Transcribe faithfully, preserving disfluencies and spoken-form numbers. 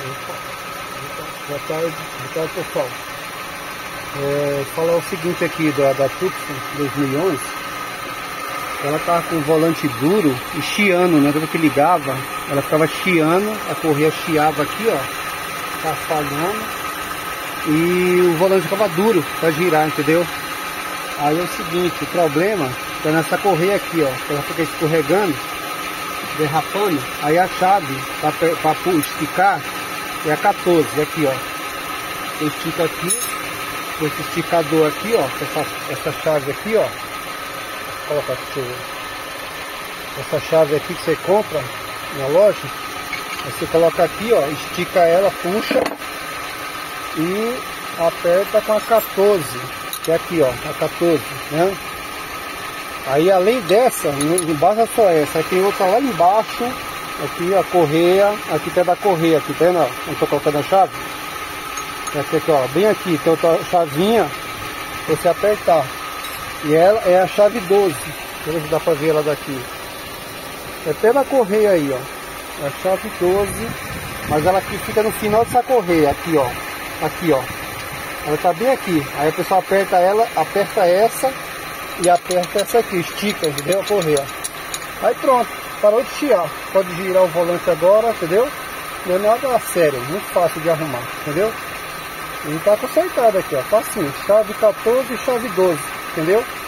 Opa, boa tarde, boa tarde pessoal. É, falar o seguinte aqui da, da Tucson dois mil e onze. Ela tava com o volante duro e chiando, né? Toda que ligava, ela ficava chiando, a correia chiava aqui, ó, tá falhando, e o volante ficava duro para girar, entendeu? Aí é o seguinte, o problema é nessa correia aqui, ó, ela fica escorregando, derrapando. Aí a chave para esticar é a quatorze, aqui, ó. Você estica aqui, com esse esticador aqui, ó, essa, essa chave aqui, ó. Vou colocar aqui pra você ver. Essa chave aqui que você compra na loja, aí você coloca aqui, ó, estica ela, puxa e aperta com a quatorze, que é aqui, ó, a quatorze, né? Aí além dessa, não basta só essa, aí tem outra lá embaixo, aqui a correia, aqui tem da correia, aqui, tá vendo? Onde eu tô colocando a chave? Essa aqui, ó, bem aqui, tem outra chavinha pra você apertar. E ela é a chave doze, deixa eu ver se dá pra ver ela daqui. É até na correia aí, ó, é a chave doze, mas ela aqui fica no final dessa correia, aqui, ó, aqui, ó. Ela tá bem aqui, aí a pessoa aperta ela, aperta essa e aperta essa aqui, estica, entendeu? A correia. Aí pronto, parou de chiar. Pode girar o volante agora, entendeu? Não é nada sério, muito fácil de arrumar, entendeu? E tá consertado aqui, ó, facinho. Chave quatorze e chave doze, entendeu?